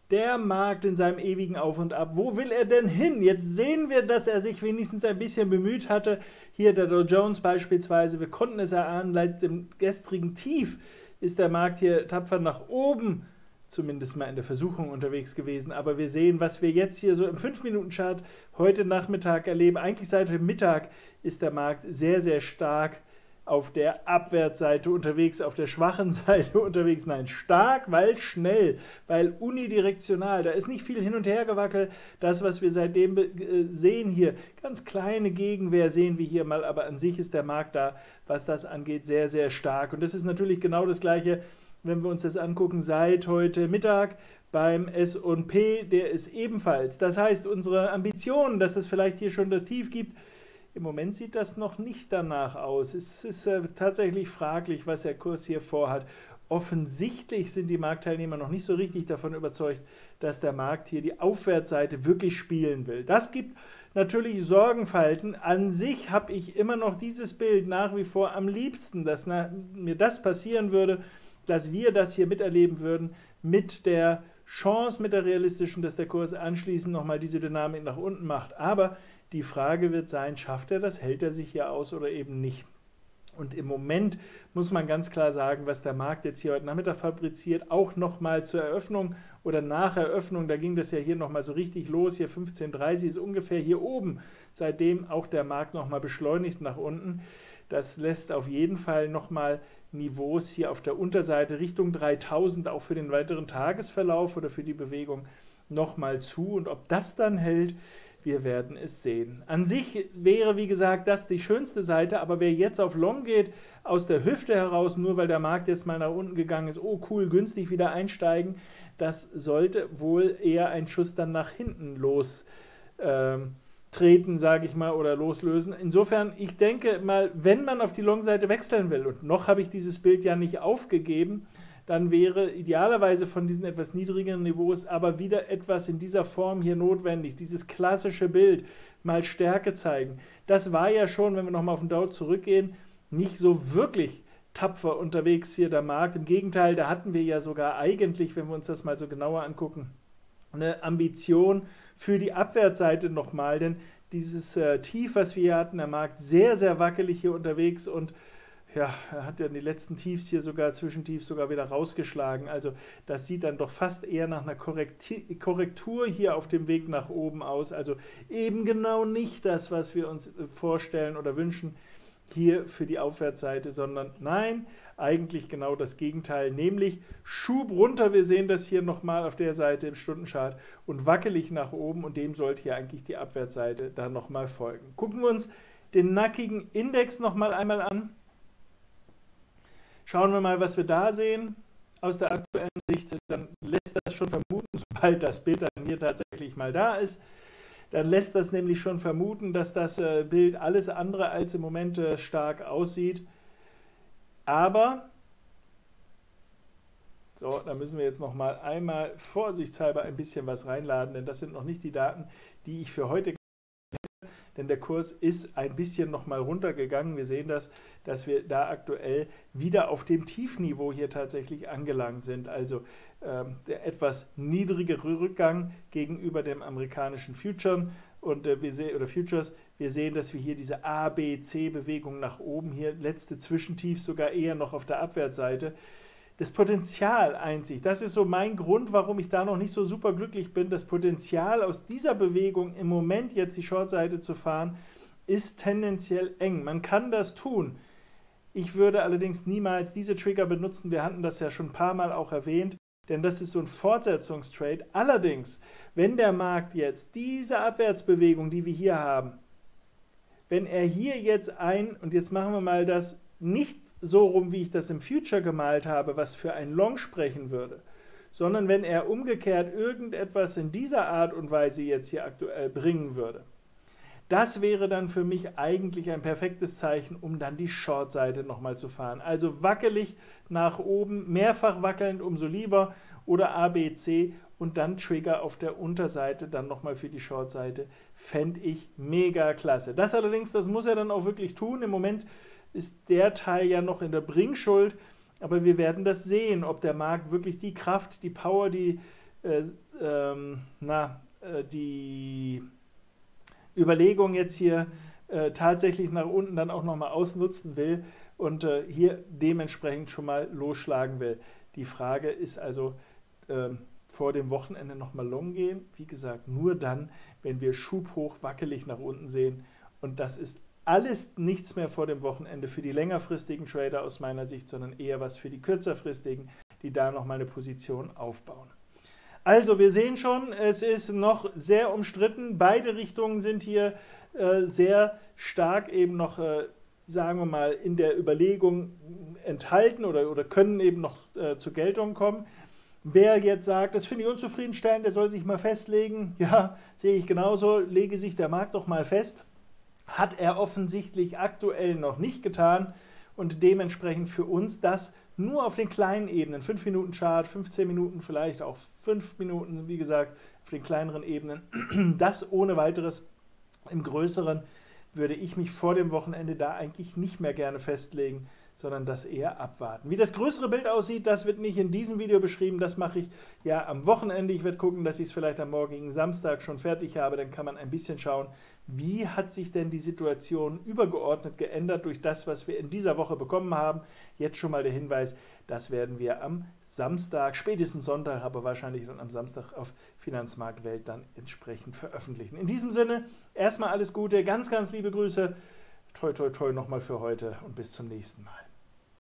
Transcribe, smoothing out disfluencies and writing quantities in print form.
Der Markt in seinem ewigen Auf und Ab. Wo will er denn hin? Jetzt sehen wir, dass er sich wenigstens ein bisschen bemüht hatte. Hier der Dow Jones beispielsweise. Wir konnten es erahnen, seit dem gestrigen Tief ist der Markt hier tapfer nach oben, zumindest mal in der Versuchung unterwegs gewesen. Aber wir sehen, was wir jetzt hier so im 5-Minuten-Chart heute Nachmittag erleben. Eigentlich seit dem Mittag ist der Markt sehr, sehr stark auf der Abwärtsseite unterwegs, auf der schwachen Seite unterwegs. Nein, stark, weil schnell, weil unidirektional. Da ist nicht viel hin und her gewackelt. Das, was wir seitdem sehen hier, ganz kleine Gegenwehr sehen wir hier mal, aber an sich ist der Markt da, was das angeht, sehr, sehr stark. Und das ist natürlich genau das Gleiche, wenn wir uns das angucken, seit heute Mittag beim S&P, der ist ebenfalls. Das heißt, unsere Ambitionen, dass es vielleicht hier schon das Tief gibt, im Moment sieht das noch nicht danach aus. Es ist tatsächlich fraglich, was der Kurs hier vorhat. Offensichtlich sind die Marktteilnehmer noch nicht so richtig davon überzeugt, dass der Markt hier die Aufwärtsseite wirklich spielen will. Das gibt natürlich Sorgenfalten. An sich habe ich immer noch dieses Bild nach wie vor am liebsten, dass mir das passieren würde, dass wir das hier miterleben würden mit der Chance, mit der realistischen, dass der Kurs anschließend nochmal diese Dynamik nach unten macht. Aber die Frage wird sein, schafft er das, hält er sich hier aus oder eben nicht? Und im Moment muss man ganz klar sagen, was der Markt jetzt hier heute Nachmittag fabriziert, auch nochmal zur Eröffnung oder nach Eröffnung, da ging das ja hier nochmal so richtig los, hier 15:30 ist ungefähr hier oben, seitdem auch der Markt nochmal beschleunigt nach unten. Das lässt auf jeden Fall nochmal Niveaus hier auf der Unterseite Richtung 3000 auch für den weiteren Tagesverlauf oder für die Bewegung nochmal zu. Und ob das dann hält, wir werden es sehen. An sich wäre, wie gesagt, das die schönste Seite, aber wer jetzt auf Long geht, aus der Hüfte heraus, nur weil der Markt jetzt mal nach unten gegangen ist, oh cool, günstig wieder einsteigen, das sollte wohl eher ein Schuss dann nach hinten lostreten, sage ich mal, oder loslösen. Insofern, ich denke mal, wenn man auf die Long-Seite wechseln will, und noch habe ich dieses Bild ja nicht aufgegeben, dann wäre idealerweise von diesen etwas niedrigeren Niveaus aber wieder etwas in dieser Form hier notwendig, dieses klassische Bild, mal Stärke zeigen. Das war ja schon, wenn wir nochmal auf den Dow zurückgehen, nicht so wirklich tapfer unterwegs hier der Markt. Im Gegenteil, da hatten wir ja sogar eigentlich, wenn wir uns das mal so genauer angucken, eine Ambition für die Abwärtsseite nochmal, denn dieses Tief, was wir hier hatten, der Markt sehr, sehr wackelig hier unterwegs und ja, er hat ja die letzten Tiefs hier sogar, Zwischentiefs sogar wieder rausgeschlagen. Also das sieht dann doch fast eher nach einer Korrektur hier auf dem Weg nach oben aus. Also eben genau nicht das, was wir uns vorstellen oder wünschen hier für die Aufwärtsseite, sondern nein, eigentlich genau das Gegenteil, nämlich Schub runter. Wir sehen das hier nochmal auf der Seite im Stundenchart und wackelig nach oben und dem sollte hier eigentlich die Abwärtsseite dann nochmal folgen. Gucken wir uns den nackigen Index nochmal einmal an. Schauen wir mal, was wir da sehen aus der aktuellen Sicht. Dann lässt das schon vermuten, sobald das Bild dann hier tatsächlich mal da ist, dann lässt das nämlich schon vermuten, dass das Bild alles andere als im Moment stark aussieht. Aber, so, da müssen wir jetzt noch mal einmal vorsichtshalber ein bisschen was reinladen, denn das sind noch nicht die Daten, die ich für heute, denn der Kurs ist ein bisschen nochmal runtergegangen. Wir sehen das, dass wir da aktuell wieder auf dem Tiefniveau hier tatsächlich angelangt sind. Also der etwas niedrigere Rückgang gegenüber dem amerikanischen Futures. Und Futures. Wir sehen, dass wir hier diese A, B, C-Bewegung nach oben, hier letzte Zwischentief sogar eher noch auf der Abwärtsseite. Das Potenzial einzig, das ist so mein Grund, warum ich da noch nicht so super glücklich bin. Das Potenzial aus dieser Bewegung im Moment jetzt die Shortseite zu fahren, ist tendenziell eng. Man kann das tun. Ich würde allerdings niemals diese Trigger benutzen. Wir hatten das ja schon ein paar Mal auch erwähnt, denn das ist so ein Fortsetzungstrade. Allerdings, wenn der Markt jetzt diese Abwärtsbewegung, die wir hier haben, wenn er hier jetzt und jetzt machen wir mal das nicht so rum, wie ich das im Future gemalt habe, was für ein Long sprechen würde, sondern wenn er umgekehrt irgendetwas in dieser Art und Weise jetzt hier aktuell bringen würde. Das wäre dann für mich eigentlich ein perfektes Zeichen, um dann die Short-Seite nochmal zu fahren. Also wackelig nach oben, mehrfach wackelnd, umso lieber, oder A, B, C und dann Trigger auf der Unterseite, dann nochmal für die Short-Seite, fände ich mega klasse. Das allerdings, das muss er dann auch wirklich tun. Im Moment ist der Teil ja noch in der Bringschuld, aber wir werden das sehen, ob der Markt wirklich die Kraft, die Power, die die Überlegung jetzt hier tatsächlich nach unten dann auch nochmal ausnutzen will und hier dementsprechend schon mal losschlagen will. Die Frage ist also, vor dem Wochenende nochmal long gehen. Wie gesagt, nur dann, wenn wir schubhoch wackelig nach unten sehen. Und das ist alles nichts mehr vor dem Wochenende für die längerfristigen Trader aus meiner Sicht, sondern eher was für die kürzerfristigen, die da nochmal eine Position aufbauen. Also wir sehen schon, es ist noch sehr umstritten. Beide Richtungen sind hier sehr stark eben noch, sagen wir mal, in der Überlegung enthalten oder können eben noch zur Geltung kommen. Wer jetzt sagt, das finde ich unzufriedenstellend, der soll sich mal festlegen, ja, sehe ich genauso, lege sich der Markt doch mal fest. Hat er offensichtlich aktuell noch nicht getan und dementsprechend für uns das nur auf den kleinen Ebenen, 5 Minuten Chart, 15 Minuten vielleicht auch 5 Minuten, wie gesagt, auf den kleineren Ebenen, das ohne weiteres. Im Größeren würde ich mich vor dem Wochenende da eigentlich nicht mehr gerne festlegen, sondern das eher abwarten. Wie das größere Bild aussieht, das wird nicht in diesem Video beschrieben, das mache ich ja am Wochenende. Ich werde gucken, dass ich es vielleicht am morgigen Samstag schon fertig habe, dann kann man ein bisschen schauen, wie hat sich denn die Situation übergeordnet geändert durch das, was wir in dieser Woche bekommen haben. Jetzt schon mal der Hinweis, das werden wir am Samstag, spätestens Sonntag, aber wahrscheinlich dann am Samstag auf Finanzmarktwelt dann entsprechend veröffentlichen. In diesem Sinne, erstmal alles Gute, ganz, ganz liebe Grüße. Toi, toi, toi nochmal für heute und bis zum nächsten Mal.